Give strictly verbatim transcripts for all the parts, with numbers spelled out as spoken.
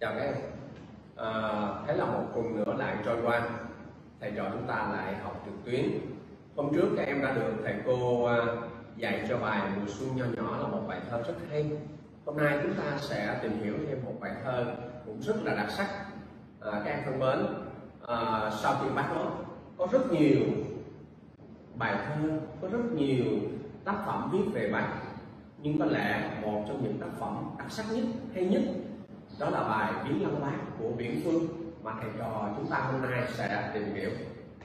Chào các em. À, thế là một tuần nữa lại trôi qua, thầy trò chúng ta lại học trực tuyến. Hôm trước các em đã được thầy cô dạy cho bài Mùa Xuân Nho Nhỏ là một bài thơ rất hay. Hôm nay chúng ta sẽ tìm hiểu thêm một bài thơ cũng rất là đặc sắc. À, các em thân mến, à, sau khi Bác nói có rất nhiều bài thơ, có rất nhiều tác phẩm viết về Bác, nhưng có lẽ một trong những tác phẩm đặc sắc nhất, hay nhất đó là bài Viếng Lăng Bác của Viễn Phương mà thầy trò chúng ta hôm nay sẽ tìm hiểu.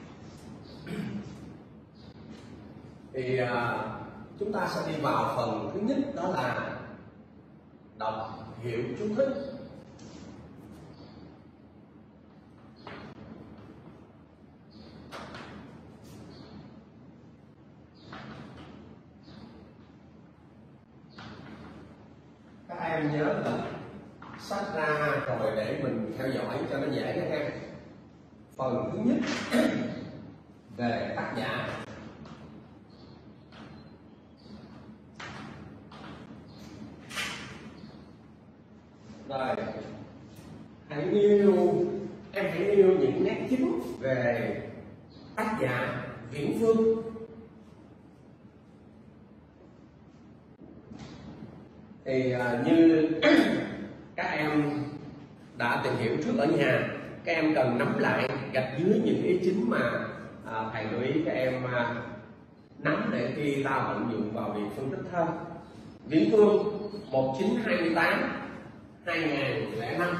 Thì à, chúng ta sẽ đi vào phần thứ nhất, đó là đọc hiểu chú thích. Các em nhớ là sách ra rồi để mình theo dõi cho nó dễ các em. Phần thứ nhất về tác giả. Rồi, hãy yêu, em hãy yêu những nét chính về tác giả Viễn Phương. Thì uh, như các em đã tìm hiểu trước ở nhà, các em cần nắm lại gạch dưới những ý chính mà à, thầy lưu ý các em à, nắm để khi ta vận dụng vào việc phân tích thơ. Viễn Phương một nghìn chín trăm hai mươi tám đến hai nghìn lẻ năm.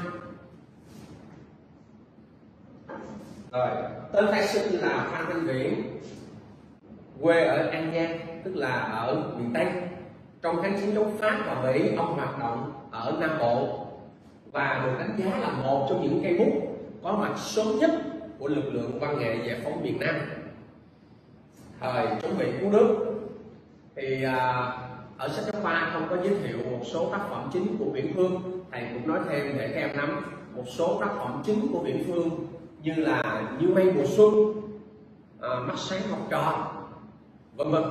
Rồi, tên khai sinh là Phan Thanh Viễn, quê ở An Giang, tức là ở miền Tây. Trong kháng chiến chống Pháp và Mỹ, ông hoạt động ở Nam Bộ và được đánh giá là một trong những cây bút có mặt sớm nhất của lực lượng văn nghệ giải phóng miền Nam thời chống Mỹ cứu nước. Thì à, ở sách giáo khoa không có giới thiệu một số tác phẩm chính của Viễn Phương, thầy cũng nói thêm để các em nắm một số tác phẩm chính của Viễn Phương như là Như Mây Mùa Xuân, à, Mắt Sáng Học Trò, vân vân.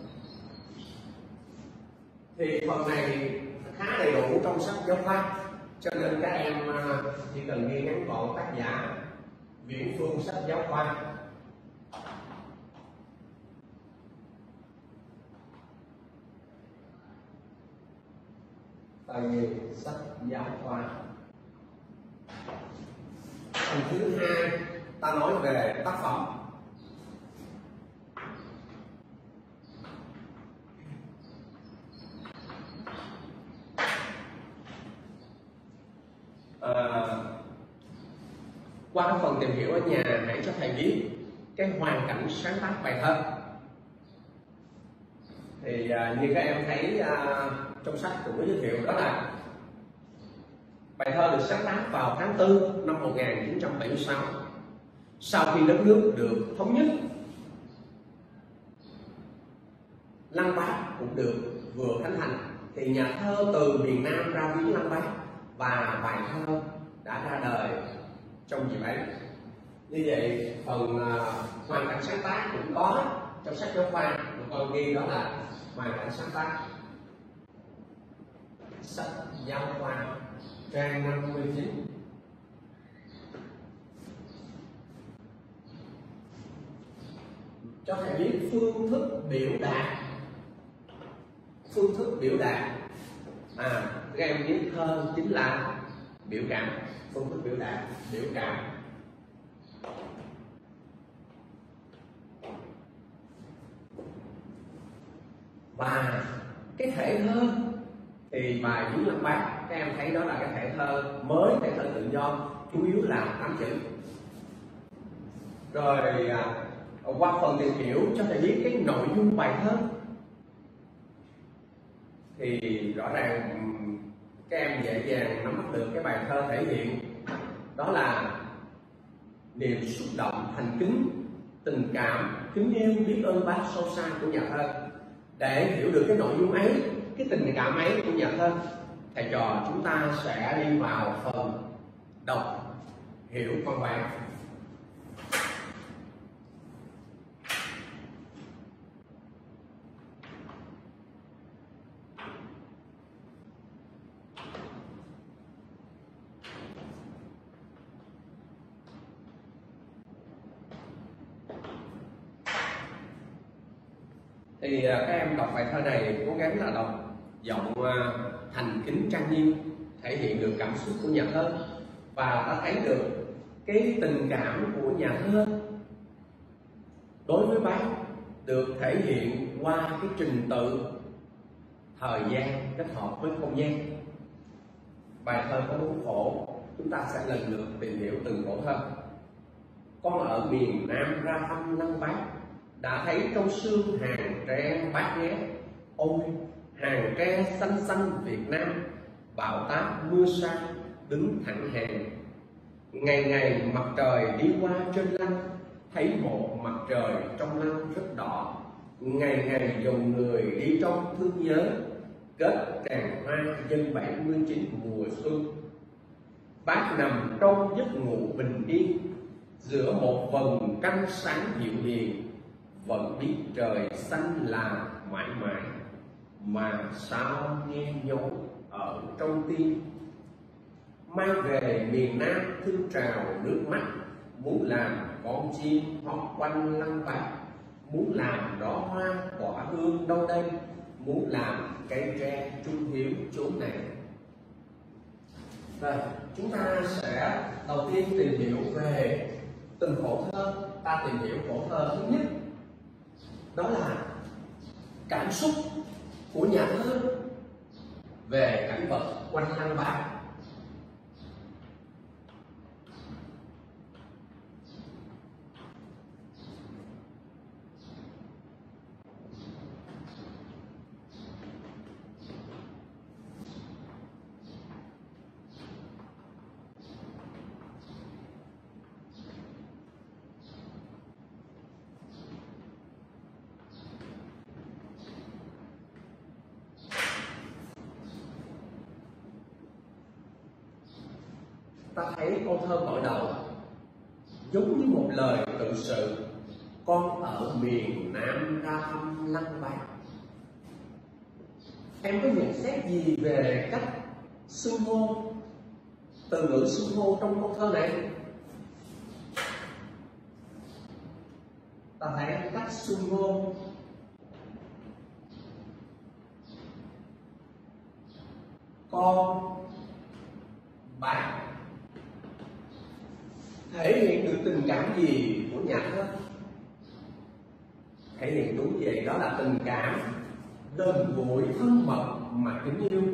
Thì phần này khá đầy đủ trong sách giáo khoa, cho nên các em chỉ cần ghi ngắn gọn tác giả Viễn Phương sách giáo khoa. Tại vì sách giáo khoa. Phần thứ hai ta nói về tác phẩm. À, qua cái phần tìm hiểu ở nhà, hãy cho thầy biết cái hoàn cảnh sáng tác bài thơ. Thì à, như các em thấy à, trong sách cũng có giới thiệu, đó là bài thơ được sáng tác vào tháng tư năm một nghìn chín trăm bảy mươi sáu, sau khi đất nước được thống nhất. Lăng Bác cũng được vừa khánh thành, thì nhà thơ từ miền Nam ra viếng Lăng Bác và bài thơ đã ra đời trong dịp ấy. Như vậy phần uh, hoàn cảnh sáng tác cũng có trong sách giáo khoa, một phần ghi đó là hoàn cảnh sáng tác. Sách giáo khoa trang năm mươi chín. Cho thầy biết phương thức biểu đạt. Phương thức biểu đạt. À, các em biết thơ chính là biểu cảm. Phương thức biểu đạt, biểu cảm. Và cái thể thơ thì bài Viếng Lăng Bác, các em thấy đó là cái thể thơ mới, thể thơ tự do, chủ yếu là tám chữ. Rồi à, qua phần tìm hiểu cho thầy biết cái nội dung bài thơ, thì rõ ràng các em dễ dàng nắm bắt được cái bài thơ thể hiện đó là niềm xúc động, thành kính, tình cảm, kính yêu, biết ơn Bác sâu xa của nhà thơ. Để hiểu được cái nội dung ấy, cái tình cảm ấy của nhà thơ, thầy trò chúng ta sẽ đi vào phần đọc hiểu văn bản. Thì các em đọc bài thơ này cố gắng là đọc giọng thành kính trang nghiêm, thể hiện được cảm xúc của nhà thơ, và ta thấy được cái tình cảm của nhà thơ đối với bác được thể hiện qua cái trình tự thời gian kết hợp với không gian. Bài thơ có bốn khổ, chúng ta sẽ lần lượt tìm hiểu từng khổ thơ. Con ở miền Nam ra thăm Lăng Bác, đã thấy trong sương hàng tre bát ngát. Ôi hàng tre xanh xanh Việt Nam, bão táp mưa sa đứng thẳng hàng. Ngày ngày mặt trời đi qua trên lăng, thấy một mặt trời trong lăng rất đỏ. Ngày ngày dòng người đi trong thương nhớ, kết tràng hoa dân bảy mươi chín mùa xuân. Bác nằm trong giấc ngủ bình yên, giữa một vầng trăng sáng dịu hiền. Vẫn biết trời xanh là mãi mãi, mà sao nghe nhói ở trong tim. Mang về miền Nam thương trào nước mắt, muốn làm con chim hót quanh Lăng Bác. Muốn làm đóa hoa tỏa hương đâu đây, muốn làm cây tre trung hiếu chốn này. Rồi, chúng ta sẽ đầu tiên tìm hiểu về từng khổ thơ. Ta tìm hiểu khổ thơ thứ nhất, đó là cảm xúc của nhà thơ về cảnh vật quanh Lăng Bác. Ta thấy câu thơ mở đầu giống như một lời tự sự. Con ở miền Nam ra thăm Lăng Bác. Em có nhận xét gì về cách xưng hô, từ ngữ xưng hô trong câu thơ này? Ta thấy cách xưng hô con, bạn thể hiện được tình cảm gì của nhà thơ? Thể hiện đúng vậy, đó là tình cảm gần gũi thân mật mà kính yêu.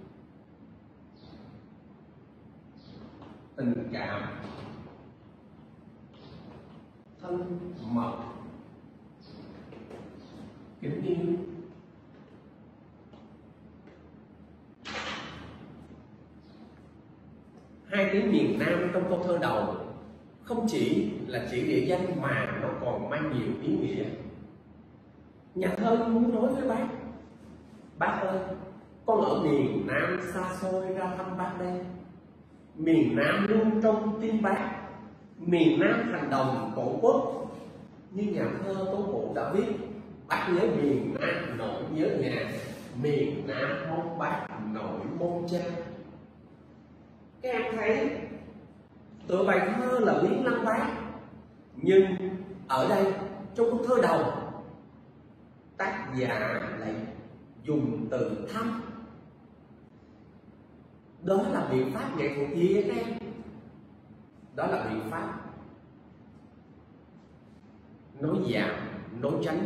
Tình cảm thân mật kính yêu. Hai tiếng miền Nam trong câu thơ đầu không chỉ là chỉ địa danh mà nó còn mang nhiều ý nghĩa. Nhà thơ muốn nói với bác: bác ơi, con ở miền Nam xa xôi ra thăm bác đây. Miền Nam luôn trong tim bác, miền Nam thành đồng tổ quốc. Như nhà thơ Tố Hữu đã viết: bác nhớ miền Nam nỗi nhớ nhà, miền Nam mong bác nỗi mong cha. Các em thấy tựa bài thơ là Viếng Lăng Bác, nhưng ở đây trong câu thơ đầu tác giả lại dùng từ thăm. Đó là biện pháp nghệ thuật gì các em? Đó là biện pháp nói giảm, nói tránh.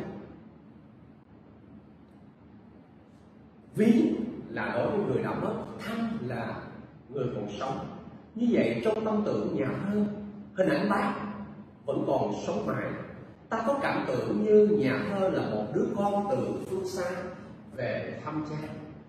Viếng là đối với người đã mất, thăm là người còn sống. Như vậy trong tâm tưởng nhà thơ, hình ảnh bác vẫn còn sống mãi. Ta có cảm tưởng như nhà thơ là một đứa con từ phương xa về thăm cha.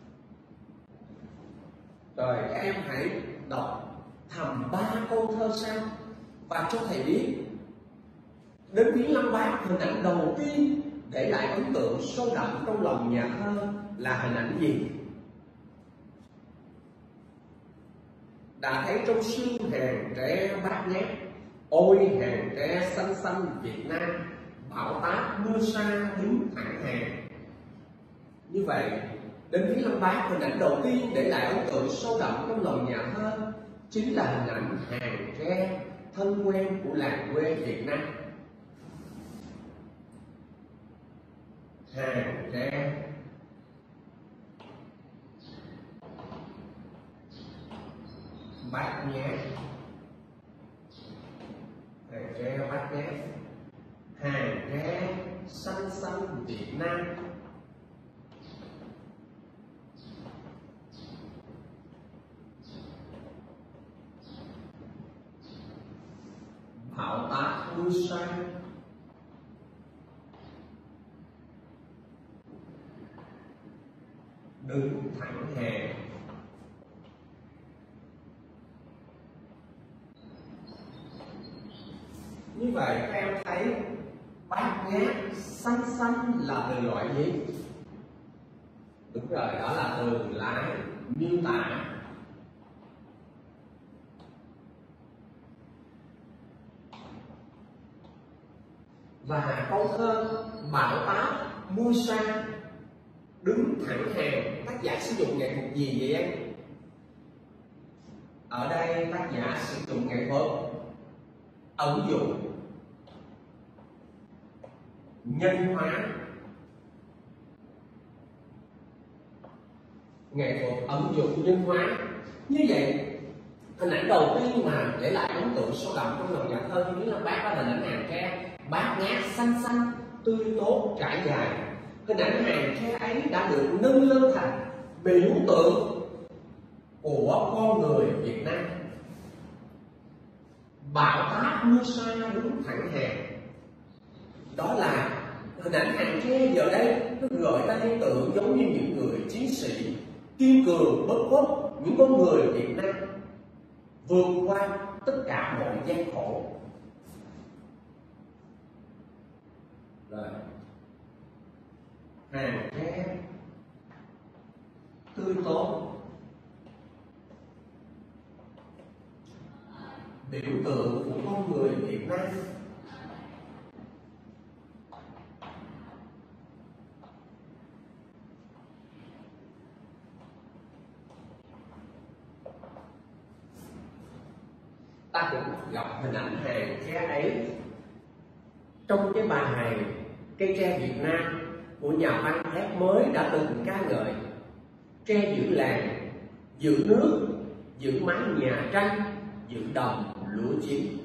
Rồi các em hãy đọc thầm ba câu thơ sau và cho thầy biết đến Viếng Lăng Bác, hình ảnh đầu tiên để lại ấn tượng sâu đậm trong lòng nhà thơ là hình ảnh gì? Đã thấy trong sương hàng tre bát ngát. Ôi hàng tre xanh xanh Việt Nam, bão táp mưa sa đứng thẳng hàng. Như vậy, đến Viếng Lăng Bác, hình ảnh đầu tiên để lại ấn tượng sâu đậm trong lòng nhà thơ chính là hình ảnh hàng tre thân quen của làng quê Việt Nam. hàng tre, bát nhát, hàng tre bát nhát, hàng tre xanh xanh Việt Nam, bão táp mưa sa, đứng thẳng hàng. Như vậy các em thấy bát nhát xanh xanh là từ loại gì? Đúng rồi, đó là từ lái miêu tả. Và câu thơ bão táp mưa sa đứng thẳng hàng, tác giả sử dụng nghệ thuật gì vậy em? Ở đây tác giả sử dụng nghệ thuật ẩn dụ, nhân hóa. Nghệ thuật ẩn dụ nhân hóa. Như vậy hình ảnh đầu tiên mà để lại ấn tượng sâu đậm trong lòng nhà thơ như là bác đó là hình ảnh hàng tre bát nhát xanh xanh tươi tốt trải dài. Hình ảnh hàng tre ấy đã được nâng lên thành biểu tượng của con người Việt Nam. Bão táp mưa sa đứng thẳng hàng, đó là hình ảnh hàng tre giờ đây nó gợi ta hiện tượng giống như những người chiến sĩ kiên cường bất khuất, những con người Việt Nam vượt qua tất cả mọi gian khổ. Rồi hàng tre tươi tốt, biểu tượng của con người Việt Nam. Ta cũng gặp hình ảnh hàng tre ấy trong cái bài Cây tre Việt Nam của nhà văn Thép Mới đã từng ca ngợi tre giữ làng, giữ nước, giữ mái nhà tranh, giữ đồng lúa chín.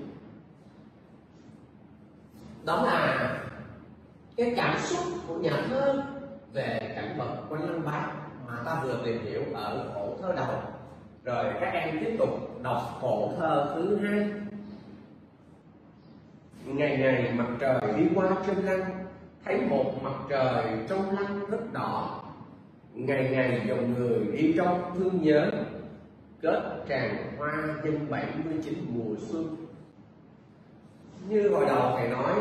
Đó là cái cảm xúc của nhà thơ về cảnh vật quanh Lăng Bác mà ta vừa tìm hiểu ở khổ thơ đầu. Rồi các em tiếp tục đọc khổ thơ thứ hai. Ngày ngày mặt trời đi qua trên lăng, thấy một mặt trời trong lăng rất đỏ. Ngày ngày dòng người đi trong thương nhớ, kết tràng hoa dân bảy mươi chín mùa xuân. Như hồi đầu thầy nói,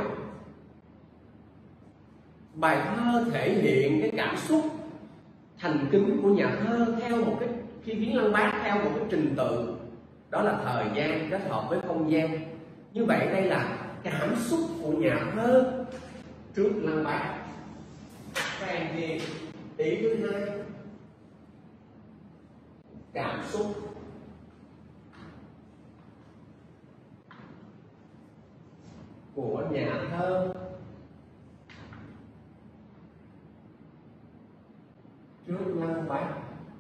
bài thơ thể hiện cái cảm xúc thành kính của nhà thơ theo một cái khi viếng Lăng Bác theo một cái trình tự, đó là thời gian kết hợp với không gian. Như vậy đây là cảm xúc của nhà thơ trước Lăng Bác. Các em ghi ý thứ hai, cảm xúc của nhà thơ trước Lăng Bác.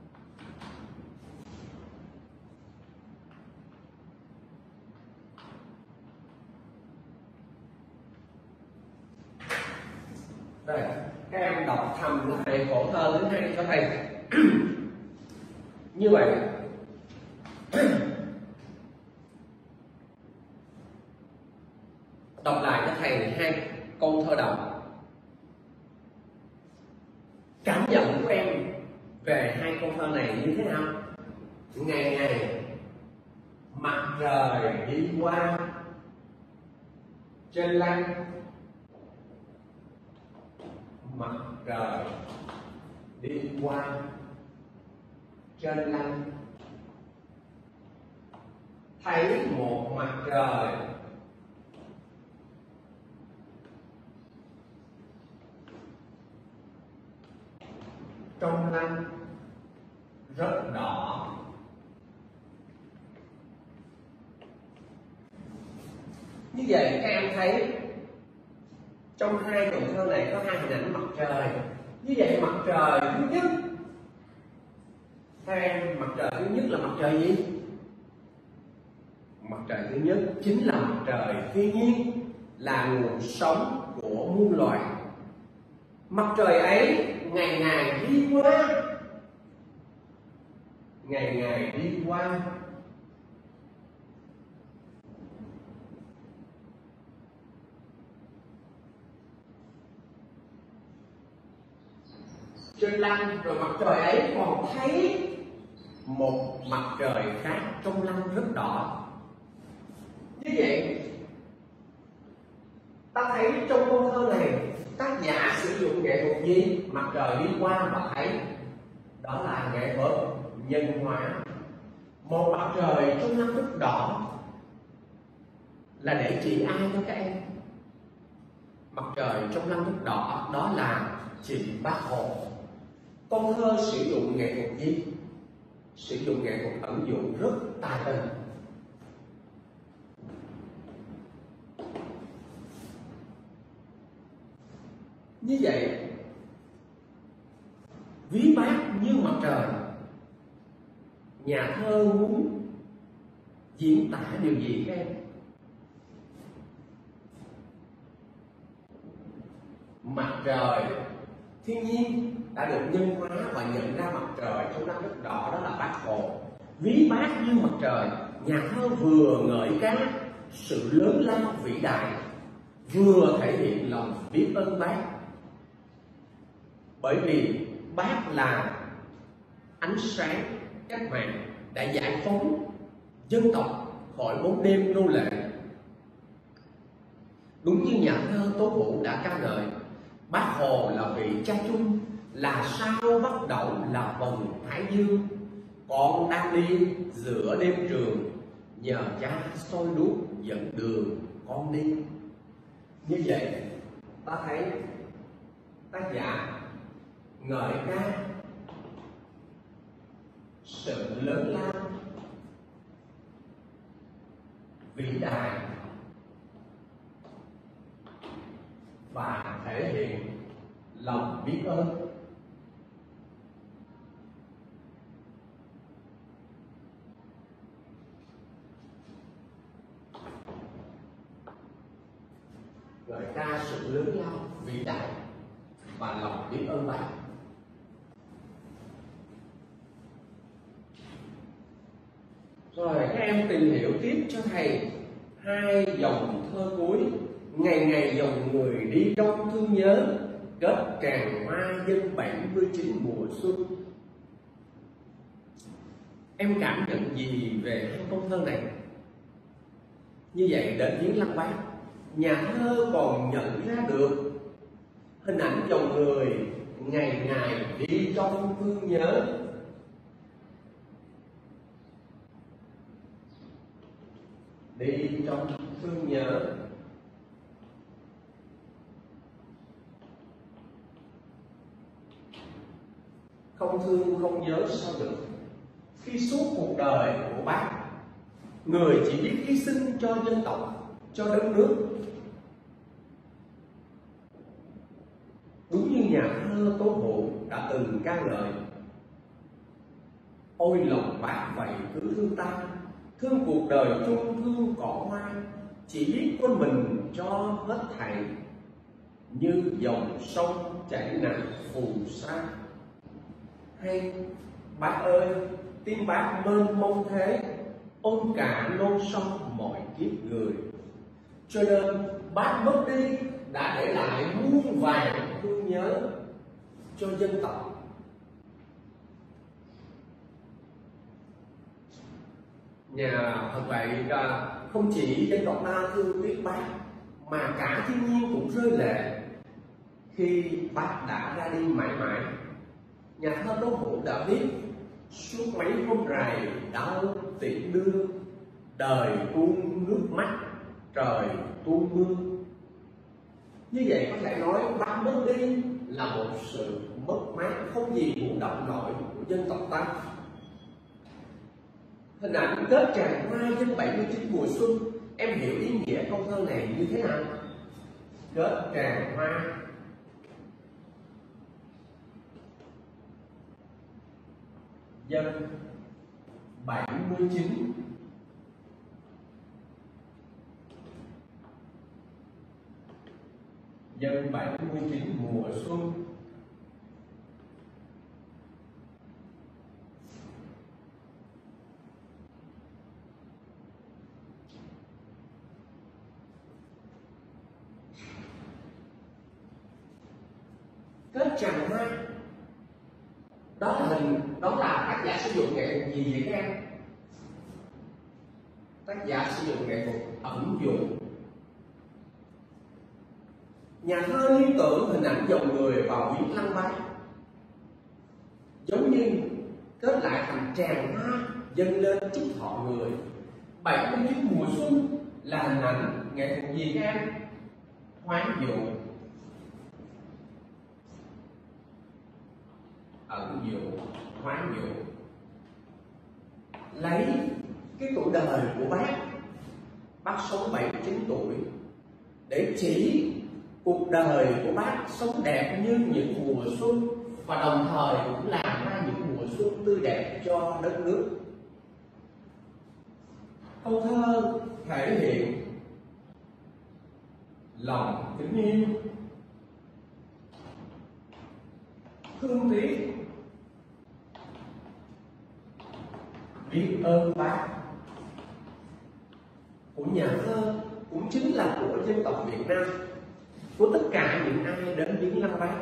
Đây, các em đọc thầm lại khổ thơ thứ hai cho thầy. Như vậy đọc lại cho thầy hai câu thơ đầu. Cảm nhận của em về hai câu thơ này như thế nào? Ngày ngày mặt trời đi qua trên lăng, mặt trời đi qua trên lăng, thấy một mặt trời trong lăng rất đỏ. Như vậy các em thấy trong hai dòng thơ này có hai hình ảnh mặt trời. Như vậy mặt trời thứ nhất, theo em, mặt trời thứ nhất là mặt trời gì? Mặt trời thứ nhất chính là mặt trời thiên nhiên, là nguồn sống của muôn loài. Mặt trời ấy ngày ngày đi qua, ngày ngày đi qua, trên lăng, rồi mặt trời ấy còn thấy một mặt trời khác trong lăng rất đỏ. Như vậy ta thấy trong câu thơ này tác giả sử dụng nghệ thuật gì? Mặt trời đi qua và thấy, đó là nghệ thuật nhân hóa. Một mặt trời trong lăng rất đỏ là để chỉ ai đó các em? Mặt trời trong lăng rất đỏ đó là chỉ Bác Hồ. Câu thơ sử dụng nghệ thuật gì? Sử dụng nghệ thuật ẩn dụ rất tài tình. Như vậy, ví Bác như mặt trời, nhà thơ muốn diễn tả điều gì các em? Mặt trời thiên nhiên đã được nhân hóa và nhận ra mặt trời trong lăng rất đỏ, đó là Bác Hồ. Ví Bác như mặt trời, nhà thơ vừa ngợi ca sự lớn lao vĩ đại, vừa thể hiện lòng biết ơn Bác. Bởi vì Bác là ánh sáng cách mạng đã giải phóng dân tộc khỏi bóng đêm nô lệ. Đúng như nhà thơ Tố Hữu đã ca ngợi, Bác Hồ là vị cha chung, là sao bắt đầu là vầng thái dương. Con đang đi giữa đêm trường, nhờ cha soi đuốc dẫn đường con đi. Như vậy ta thấy tác giả ngợi ca sự lớn lao vĩ đại và thể hiện lòng biết ơn. Ngợi ca sự lớn lao vĩ đại và lòng biết ơn Bác. Rồi các em tìm hiểu tiếp cho thầy hai dòng thơ cuối. Ngày ngày dòng người đi đông thương nhớ, kết tràng hoa dân bảy mươi chín mùa xuân. Em cảm nhận gì về hai câu thơ này? Như vậy đến viếng Lăng Bác, nhà thơ còn nhận ra được hình ảnh dòng người ngày ngày đi trong thương nhớ. Đi trong thương nhớ. Không thương không nhớ sao được, khi suốt cuộc đời của Bác, người chỉ biết hy sinh cho dân tộc, cho đất nước. Đúng như nhà thơ Tố Hữu đã từng ca ngợi, ôi lòng Bác vậy cứ thương ta, thương cuộc đời chung thương cỏ hoa, chỉ biết quên mình cho hết thảy, như dòng sông chảy nặng phù sa. Hay Bác ơi, tiếng Bác mênh mông thế, ôm cả non sông mọi kiếp người, cho nên Bác mất đi đã để lại muôn vàn thương nhớ cho dân tộc. Nhà thật vậy không chỉ dân tộc ta thương tiếc Bác, mà cả thiên nhiên cũng rơi lệ khi Bác đã ra đi mãi mãi. Nhà thơ Tố Hữu đã viết, suốt mấy hôm rày đau tiễn đưa, đời tuôn nước mắt, trời tuôn mưa. Như vậy có thể nói Bác mất đi là một sự mất mát không gì muốn động nổi của dân tộc ta. Hình ảnh kết tràng hoa dân bảy mươi chín mùa xuân, em hiểu ý nghĩa câu thơ này như thế nào? kết tràng hoa. Dân bảy mươi chín dân bảy mươi chín mùa xuân. Kết tràng hoa, đó là hình đó là tác giả sử dụng nghệ thuật gì vậy các em? Tác giả sử dụng nghệ thuật ẩn dụ. Nhà thơ liên tưởng hình ảnh dòng người vào viết lăng bác, giống như kết lại thành tràng hoa dâng lên chúc thọ người. Bảy mươi chín mùa xuân là hình ảnh nghệ thuật gì các em? Hoán dụ, ẩn dụ, hoán dụ. Lấy cái tuổi đời của bác, bác sống bảy mươi chín tuổi, để chỉ cuộc đời của bác sống đẹp như những mùa xuân, và đồng thời cũng làm ra những mùa xuân tươi đẹp cho đất nước. Câu thơ thể hiện lòng kính yêu, thương tiếc, biết ơn bác của nhà thơ, cũng chính là của dân tộc Việt Nam, của tất cả những ai đến viếng lăng bác.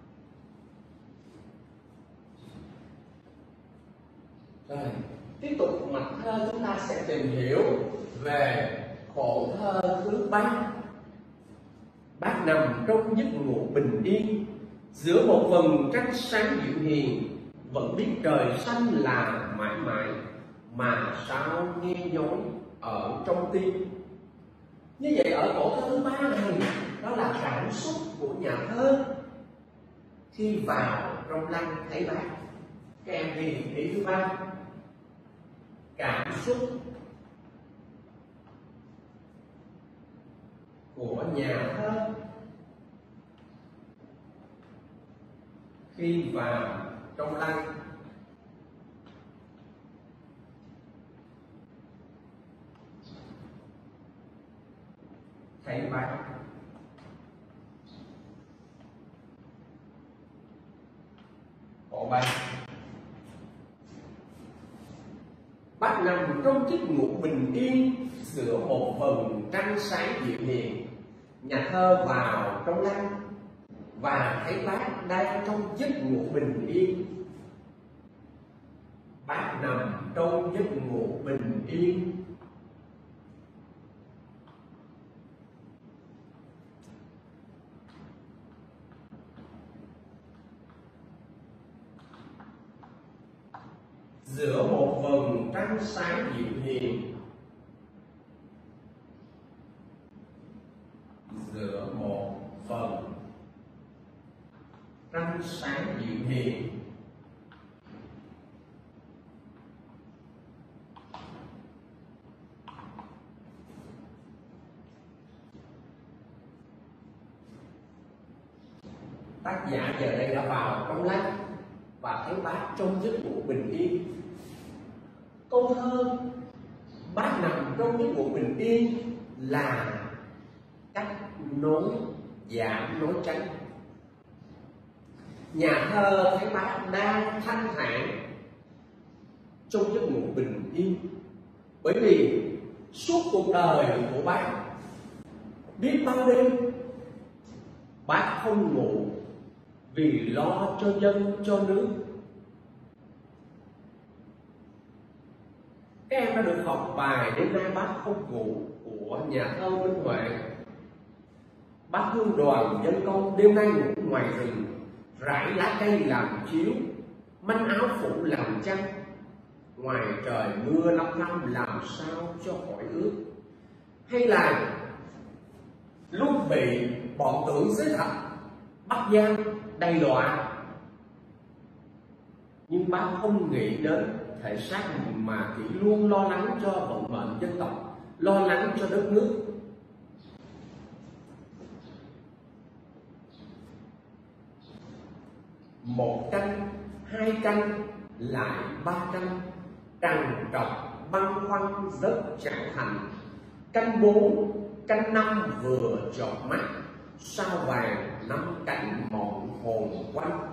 Rồi tiếp tục mạch thơ chúng ta sẽ tìm hiểu về khổ thơ thứ ba. Bác nằm trong giấc ngủ bình yên, giữa một vầng trăng sáng dịu hiền, vẫn biết trời xanh là mãi mãi, mà sao nghe nhói ở trong tim. Như vậy ở khổ thơ thứ ba này, đó là cảm xúc của nhà thơ khi vào trong lăng thấy bác. Các em ghi ý thứ ba, cảm xúc của nhà thơ khi vào trong lăng thấy bác. Khổ ba, bác nằm trong giấc ngủ bình yên, giữa một vầng trăng sáng dịu hiền. Nhà thơ vào trong lăng và thấy bác đang trong giấc ngủ bình yên. Bác nằm trong giấc ngủ bình yên, giữa một vầng trăng sáng dịu hiền. Giữa một vầng trăng sáng dịu hiền. Tác giả giờ đây đã vào trong lăng và thấy bác trong giấc ngủ bình yên. Câu thơ bác nằm trong giấc ngủ bình yên là cách nối giảm nối tránh. Nhà thơ thấy bác đang thanh thản trong giấc ngủ bình yên, bởi vì suốt cuộc đời của bác, biết bao đêm bác không ngủ vì lo cho dân cho nước. Các em đã được học bài Đêm nay bác không ngủ của nhà thơ Minh Huệ. Bác hương đoàn dân công đêm nay ngủ ngoài rừng, rải lá cây làm chiếu, manh áo phủ làm chăn. Ngoài trời mưa năm năm làm sao cho khỏi ướt. Hay là lúc bị bọn tưởng xế thạch bắt giam đầy đọa, nhưng bác không nghĩ đến thể xác mình mà chỉ luôn lo lắng cho vận mệnh dân tộc, lo lắng cho đất nước. một canh, hai canh, lại ba canh, trằn trọc băn khoăn rất chẳng thành. Canh bốn, canh năm vừa chợt mắt, sao vàng năm cánh mộng hồn quanh.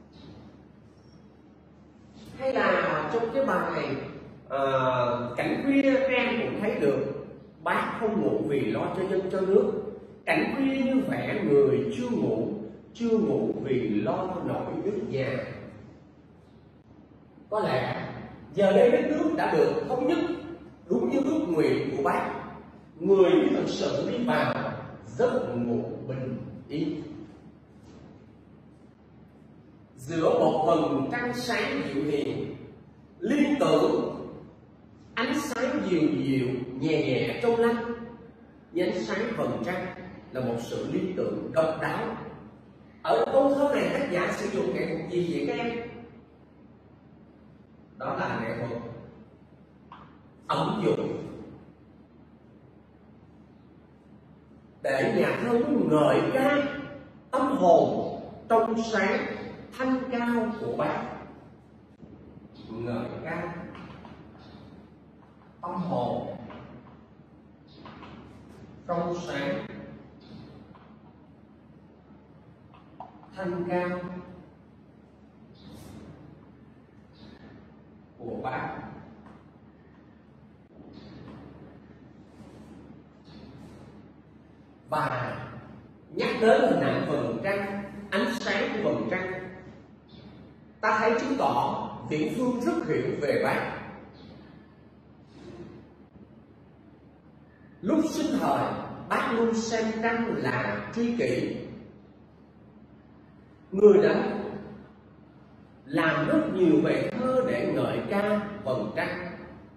Hay là trong cái bài uh, cảnh khuya, các em cũng thấy được bác không ngủ vì lo cho dân cho nước. Cảnh khuya như vẻ người chưa ngủ, chưa ngủ vì lo nổi nước nhà. Có lẽ giờ đây đất nước đã được thống nhất đúng như ước nguyện của bác. Người thực sự đi vào giấc ngủ bình yên. Giữa một vầng trăng sáng dịu hiền, liên tưởng ánh sáng dịu dịu nhẹ nhẹ trong lanh. Như ánh sáng vầng trăng là một sự liên tưởng độc đáo. Ở câu thơ này tác giả sử dụng nghệ thuật gì vậy các em? Đó là nghệ thuật ẩn dụ, để nhà thơ ngợi ca tâm hồn trong sáng thanh cao của bác. Ngợi ca tâm hồn trong sáng thanh cao của bác. Và nhắc đến hình ảnh vầng trăng, ánh sáng của vầng trăng, ta thấy chứng tỏ Viễn Phương rất hiểu về bác. Lúc sinh thời, bác luôn xem trăng là tri kỷ. Người đã làm rất nhiều bài thơ để ngợi ca vầng trăng.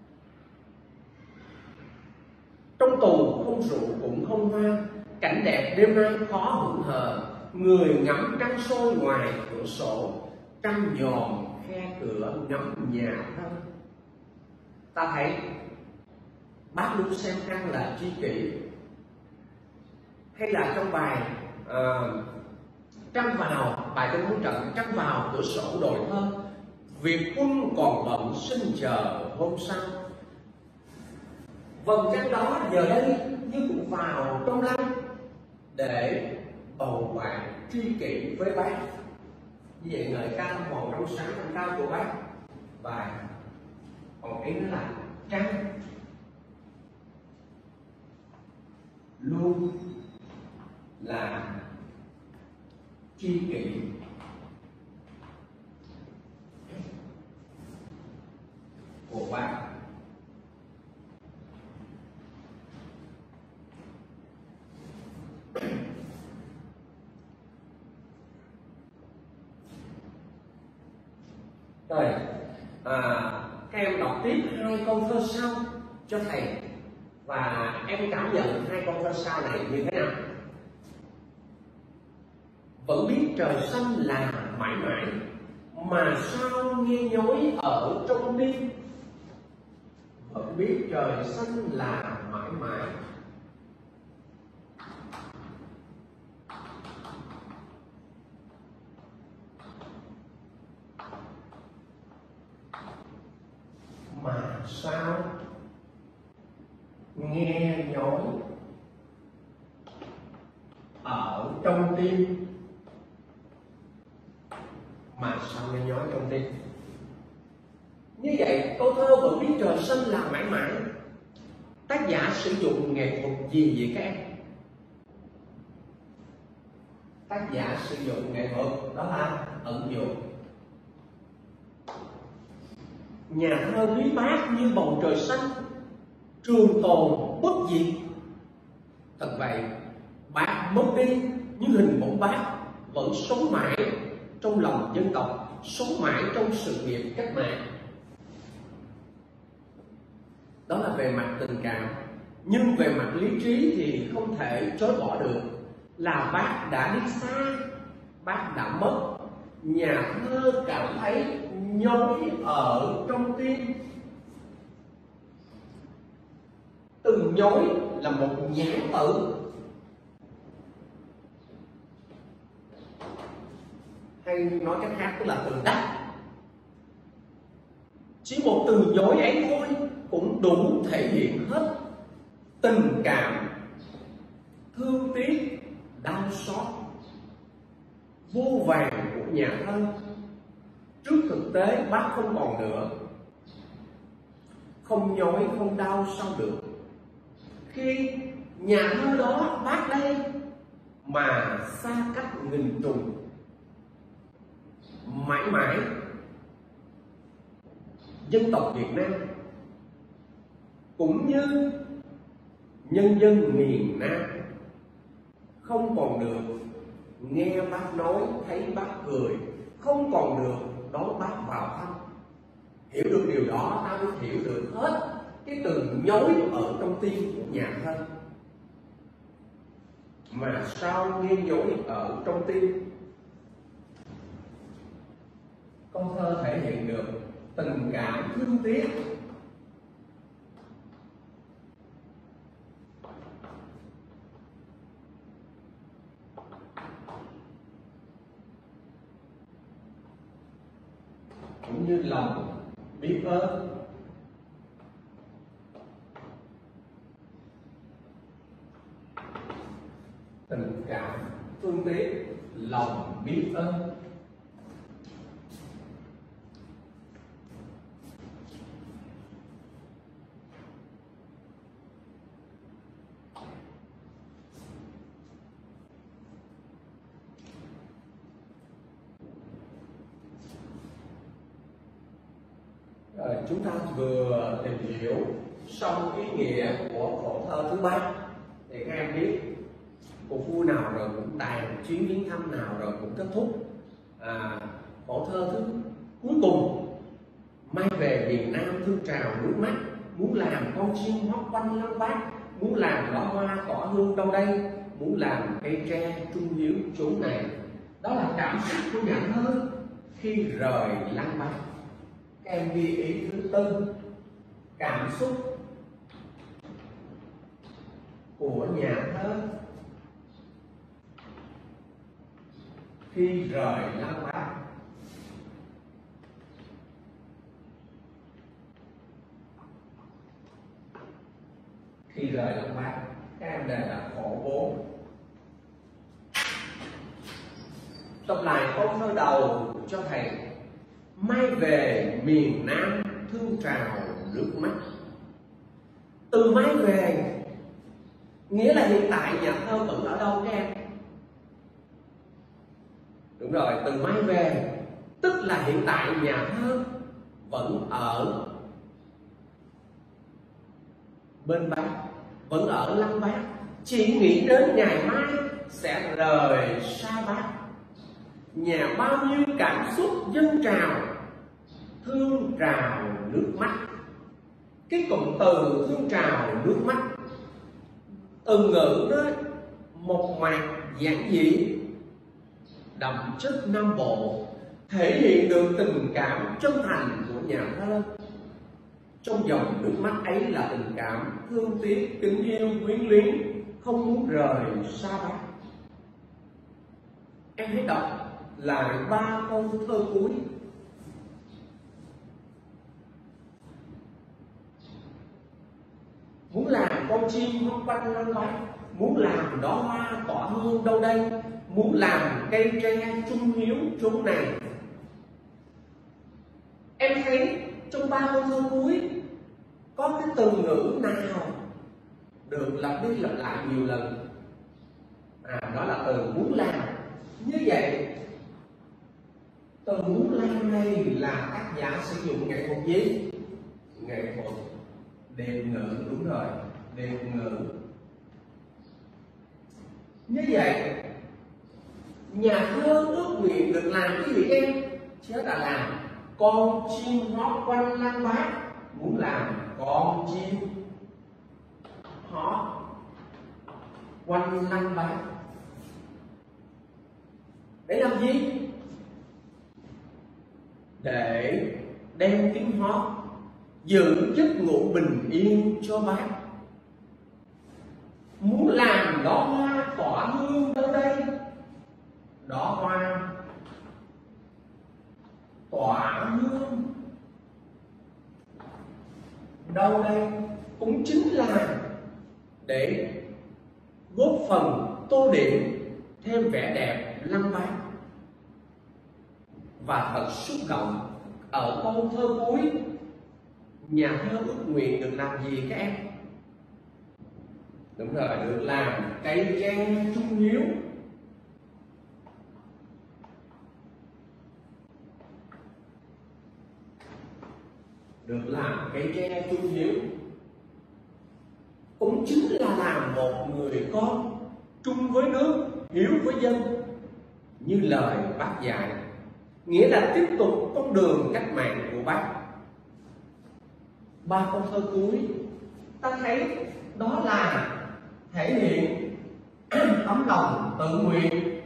Trong tù không rượu cũng không hoa, cảnh đẹp đêm nay khó hững hờ. Người ngắm trăng soi ngoài cửa sổ, trăng nhòm khe cửa ngắm nhà thơ. Ta thấy bác luôn xem trăng là tri kỷ. Hay là trong bài uh, trăng vào, bài trong cuốn trận trăng vào cửa sổ đồi thơ, việc quân còn bận xin chờ hôm sau. Vầng trăng đó giờ đây như cũng vào trong lăng để bầu bạn tri kỷ với bác. Như vậy ngợi ca tâm hồn trong sáng thanh cao của bác. Và còn ý nữa là trăng luôn là tri kỷ của bác. Rồi, à, các em đọc tiếp hai câu thơ sau cho thầy, và em cảm nhận hai câu thơ sau này như thế nào? Vẫn biết trời xanh là mãi mãi, mà sao nghe nhói ở trong tim. Vẫn biết trời xanh là mãi mãi, mà sao nghe nhói ở trong tim. Mà sao nghe nhói trong tim. Như vậy câu thơ vẫn biết trời xanh là mãi mãi, tác giả sử dụng nghệ thuật gì vậy các em? Tác giả sử dụng nghệ thuật đó là ẩn dụ. Nhà thơ ví bác như bầu trời xanh, trường tồn bất diệt. Thật vậy, bác mất đi nhưng hình bóng bác vẫn sống mãi trong lòng dân tộc, sống mãi trong sự nghiệp cách mạng. Đó là về mặt tình cảm. Nhưng về mặt lý trí thì không thể chối bỏ được là bác đã đi xa, bác đã mất. Nhà thơ cảm thấy nhói ở trong tim. Từ nhói là một nhãn từ, hay nói cách khác tức là từ đắp. Chỉ một từ dối ấy thôi cũng đủ thể hiện hết tình cảm thương tiếc, đau xót vô vàn của nhà thơ trước thực tế bác không còn nữa. Không nhói không đau sao được, khi nhà thơ đó bác đây mà xa cách nghìn trùng. Mãi mãi dân tộc Việt Nam cũng như nhân dân miền Nam không còn được nghe bác nói, thấy bác cười, không còn được đón bác vào thăm. Hiểu được điều đó ta mới hiểu được hết cái từ nhói ở trong tim của nhà thơ. Mà sao nghe nhói ở trong tim? Câu thơ thể hiện được tình cảm thương tiếc, cũng như lòng biết ơn. Tình cảm thương tiếc, lòng biết ơn. Rồi, chúng ta vừa tìm hiểu xong ý nghĩa của khổ thơ thứ ba. Thì các em biết cuộc vui nào rồi cũng tàn, chuyến viếng thăm nào rồi cũng kết thúc. À, khổ thơ thứ cuối cùng, mai về miền Nam thương trào nước mắt, muốn làm con chim hót quanh lăng bác, muốn làm đóa hoa tỏa hương đâu đây, muốn làm cây tre trung hiếu chốn này. Đó là cảm xúc của nhà thơ khi rời lăng bác. Các em ghi ý thứ tư, cảm xúc của nhà thơ khi rời lăng bác. Khi rời lăng bác, các em đề là khổ bốn. Đọc lại câu thơ đầu cho thầy. Mai về miền Nam thương trào nước mắt. Từ mai về nghĩa là hiện tại nhà thơ vẫn ở đâu các em? Đúng rồi, từ mai về tức là hiện tại nhà thơ vẫn ở bên bác, vẫn ở lăng bác, chỉ nghĩ đến ngày mai sẽ rời xa bác. Nhà bao nhiêu cảm xúc dâng trào, thương trào nước mắt. Cái cụm từ thương trào nước mắt, từ ngữ đó một mạc giản dị, đậm chất Nam Bộ, thể hiện được tình cảm chân thành của nhà thơ. Trong dòng nước mắt ấy là tình cảm thương tiếc, kính yêu, quyến luyến, không muốn rời xa bác. Em hãy đọc lại ba câu thơ cuối. Muốn làm con chim hót quanh lăng bác, muốn làm đóa hoa tỏa hương đâu đây, muốn làm cây tre trung hiếu chốn này. Em thấy trong ba câu thơ cuối có cái từ ngữ nào được lặp đi lặp lại nhiều lần? À, đó là từ muốn làm. Như vậy từ muốn làm này là tác giả sử dụng nghệ thuật gì? Nghệ thuật đề ngữ. Đúng rồi, đề ngữ. Như vậy nhà thơ ước nguyện được làm cái gì em? Chứ là làm con chim hót quanh lăng bác, muốn làm con chim hót quanh lăng bác để làm gì? Để đem tiếng hót giữ giấc ngủ bình yên cho bác. Muốn làm đóa hoa tỏa hương đâu đây, đóa hoa tỏa hương. Đâu đây cũng chính là để góp phần tô điểm thêm vẻ đẹp Lăng Bác. Và thật xúc động ở câu thơ cuối, nhà thơ ước nguyện được làm gì các em? Đúng rồi, được làm cây tre trung hiếu. Được làm cây tre trung hiếu cũng chính là làm một người con trung với nước, hiếu với dân, như lời Bác dạy, nghĩa là tiếp tục con đường cách mạng của Bác. Ba câu thơ cuối ta thấy đó là thể hiện tấm lòng tự nguyện.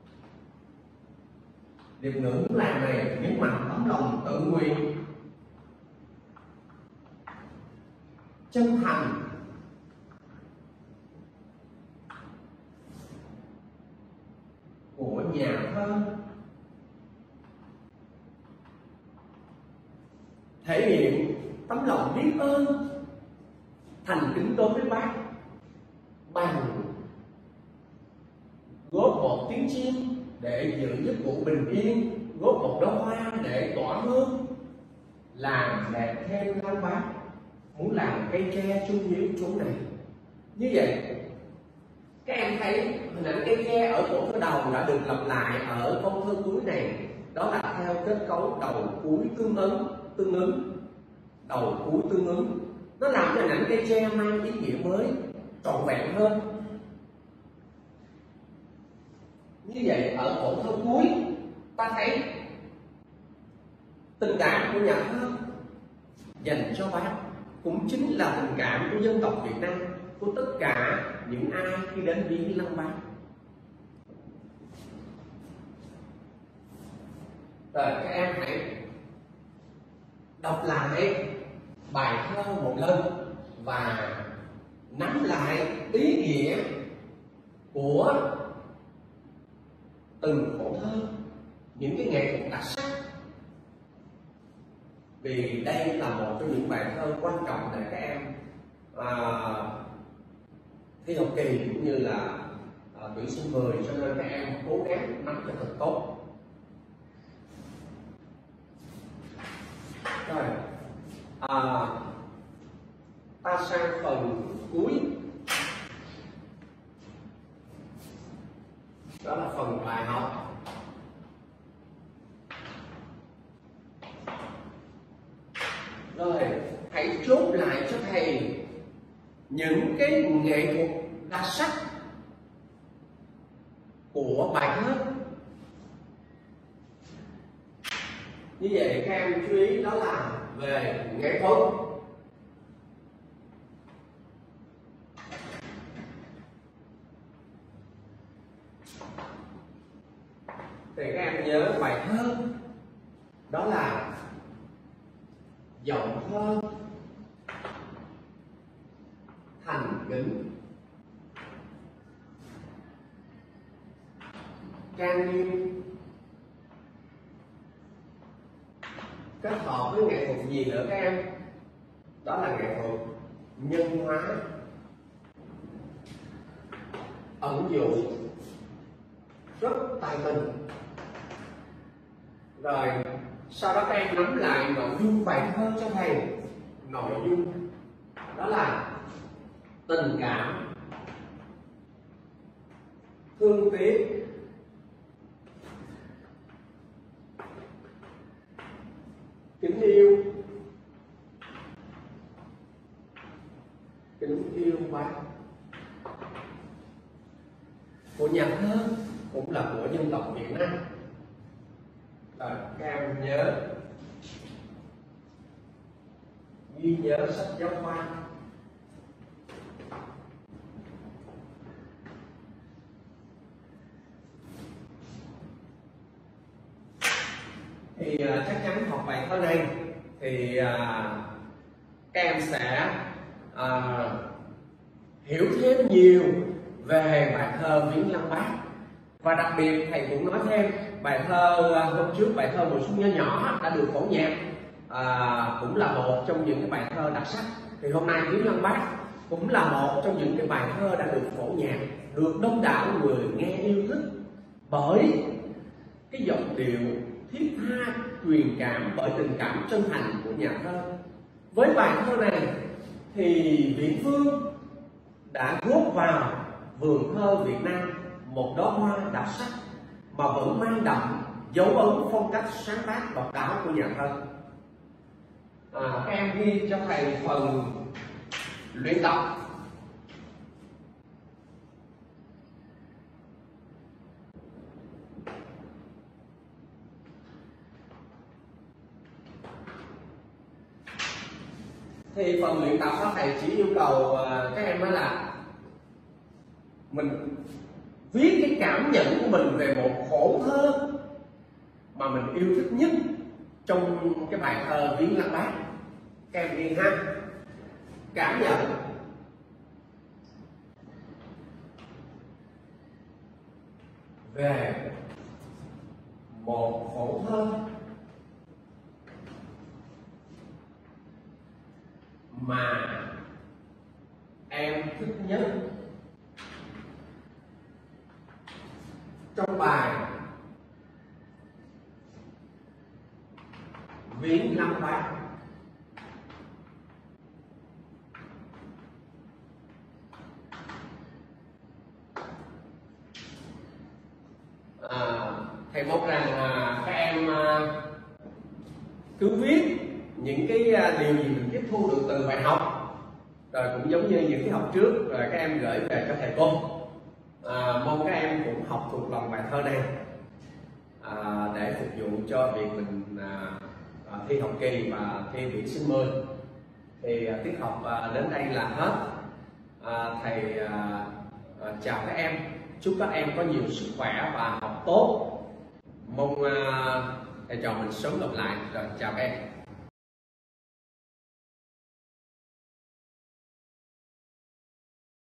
Điệp ngữ làm này nhấn mạnh tấm lòng tự nguyện, chân thành, của nhà thơ, thể hiện tấm lòng biết ơn, thành kính đối với Bác, bằng góp một tiếng chim để giữ giấc ngủ bình yên, góp một đóa hoa để tỏa hương, làm đẹp thêm Lăng Bác, muốn làm cây tre trung hiếu chốn này. Như vậy các em thấy hình ảnh cây tre ở câu thơ đầu đã được lặp lại ở câu thơ cuối này, đó là theo kết cấu đầu cuối tương ứng tương ứng đầu cuối tương ứng. Nó làm cho hình ảnh cây tre mang ý nghĩa mới, trọn vẹn hơn. Như vậy ở câu thơ cuối ta thấy tình cảm của nhà thơ dành cho Bác cũng chính là tình cảm của dân tộc Việt Nam, của tất cả những ai khi đến viếng Lăng Bác. Rồi các em hãy đọc lại bài thơ một lần và nắm lại ý nghĩa của từng khổ thơ, những cái nghệ thuật đặc sắc, vì đây là một trong những bài thơ quan trọng để các em à, thi học kỳ cũng như là à, tuyển sinh mười, cho nên các em cố gắng nắm cho thật tốt. Rồi à, ta sang phần cuối, đó là phần bài học. Rồi hãy chốt lại cho thầy những cái nghệ thuật đặc sắc của bài thơ. Như vậy các em chú ý đó là về nghệ thuật, thì các em nhớ bài thơ đó là giọng thơ thành kính, trang nghiêm, kết hợp với nghệ thuật gì nữa các em? Đó là nghệ thuật nhân hóa, ẩn dụ, rất tài tình. Rồi sau đó các em nắm lại nội dung bài thơ cho thầy. Nội dung đó là tình cảm, thương tiếc, kính yêu, kính yêu Bác, của nhà thơ cũng là của dân tộc Việt Nam. Rồi các em nhớ ghi nhớ sách giáo khoa. Thì uh, chắc chắn học bài thơ này thì uh, các em sẽ uh, hiểu thêm nhiều về bài thơ Viếng Lăng Bác, Và đặc biệt thầy cũng nói thêm bài thơ hôm trước, bài thơ Mùa Xuân Nho Nhỏ đã được phổ nhạc, à, cũng là một trong những cái bài thơ đặc sắc. Thì hôm nay Viếng Lăng Bác cũng là một trong những cái bài thơ đã được phổ nhạc, được đông đảo người nghe yêu thích bởi cái giọng điệu thiết tha, truyền cảm, bởi tình cảm chân thành của nhà thơ. Với bài thơ này thì Viễn Phương đã góp vào vườn thơ Việt Nam một đóa hoa đặc sắc mà vẫn mang đậm dấu ấn phong cách sáng tác độc đáo của nhà thơ. À, các em ghi cho thầy phần luyện tập. Thì phần luyện tập đó thầy chỉ yêu cầu các em đó là mình viết cái cảm nhận của mình về một khổ thơ mà mình yêu thích nhất trong cái bài thơ Viếng Lăng Bác. Các em ghi ha: cảm nhận về một khổ thơ mà em thích nhất trong bài Viếng Lăng Bác. À, thầy mong rằng à, các em à, cứ viết những cái à, điều gì mình tiếp thu được từ bài học, rồi cũng giống như những cái học trước, rồi các em gửi về cho thầy cô. À, mong các em cũng học thuộc lòng bài thơ này à, để phục vụ cho việc mình à, à, thi học kỳ và thi tuyển sinh mười. Thì à, tiết học à, đến đây là hết. À, thầy à, à, chào các em, chúc các em có nhiều sức khỏe và học tốt. Mong à, thầy trò mình sớm gặp lại. Rồi chào các em.